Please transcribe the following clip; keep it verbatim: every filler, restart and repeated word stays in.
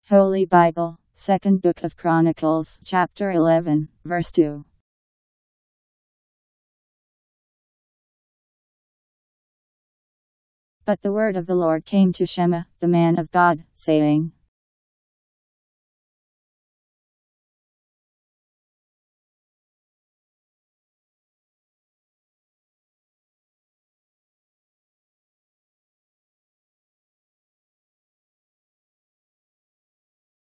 Holy Bible, Second Book of Chronicles, chapter eleven, verse two. But the word of the Lord came to Shemaiah, the man of God, saying,